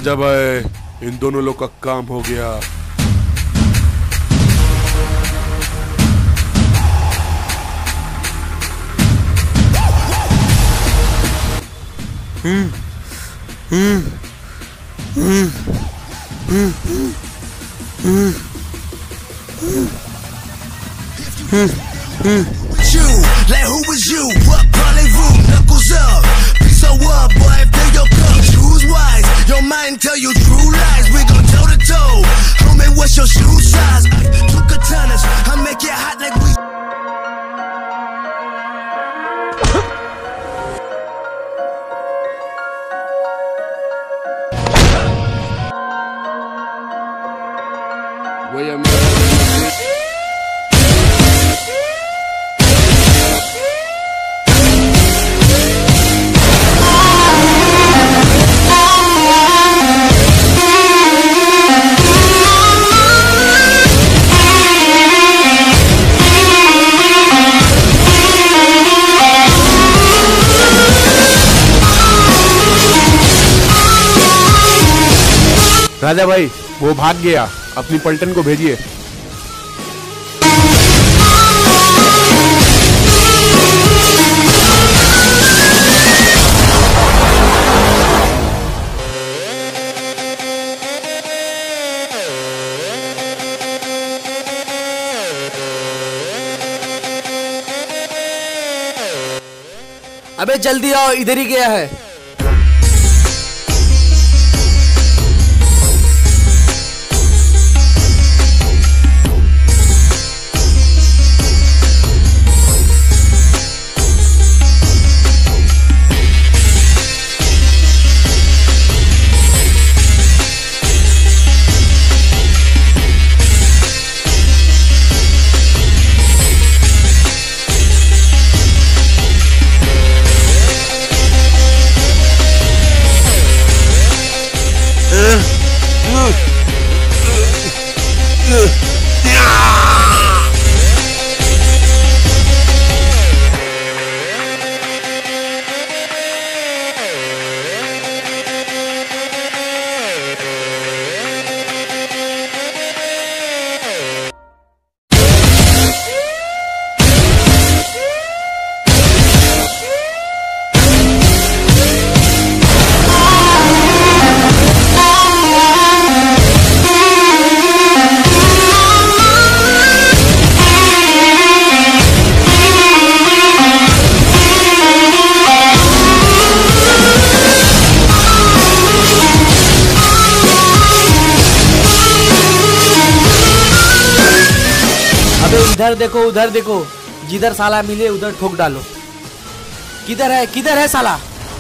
राजा भाई, इन दोनों लोग का काम हो गया। Like who was you? What parlez-vous? Knuckles up. Piece of what, boy? If they your cup, choose wise. Your mind tell you true lies. We gon' toe to toe. Homie, what's your shoe size? Two katanas. I make it hot like we. राजा भाई, वो भाग गया, अपनी पलटन को भेजिए। अबे जल्दी आओ, इधर ही गया है। उधर देखो, जिधर साला मिले उधर ठोक डालो। किधर है साला?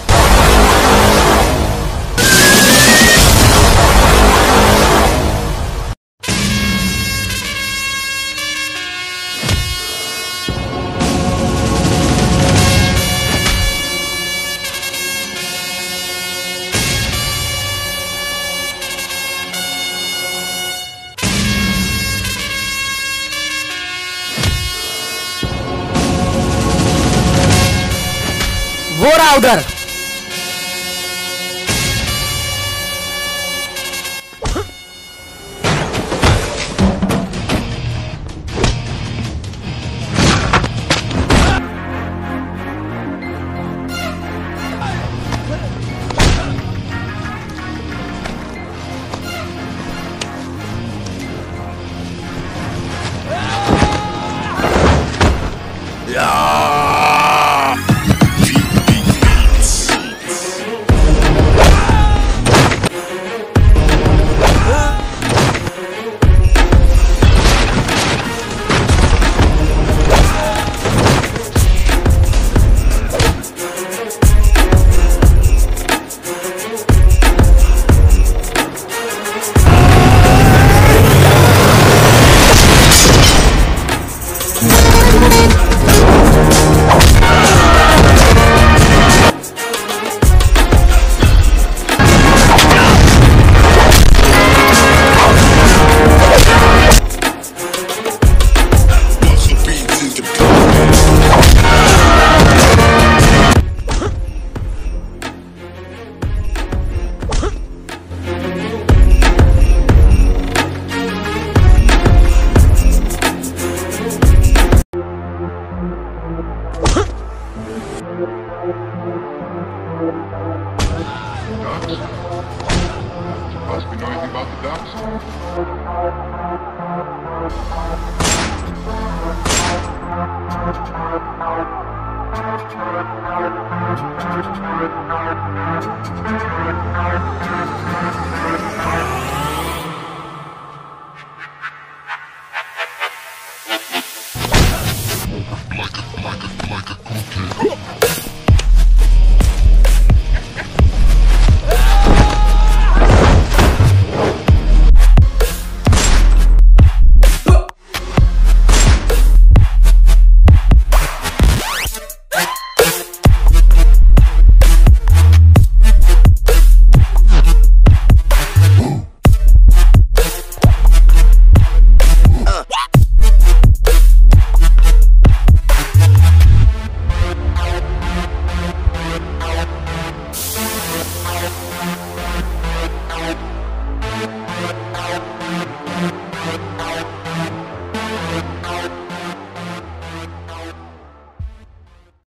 वो रहा उधर। Must be know anything about the ducks?